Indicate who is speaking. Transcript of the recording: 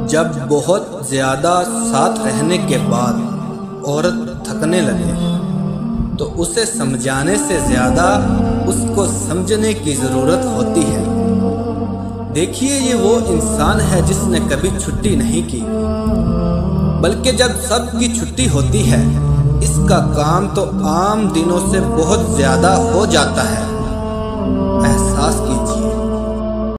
Speaker 1: जब बहुत ज़्यादा साथ रहने के बाद औरत थकने लगे तो उसे समझाने से ज़्यादा उसको समझने की ज़रूरत होती है। देखिए, ये वो इंसान है जिसने कभी छुट्टी नहीं की, बल्कि जब सबकी छुट्टी होती है इसका काम तो आम दिनों से बहुत ज़्यादा हो जाता है। एहसास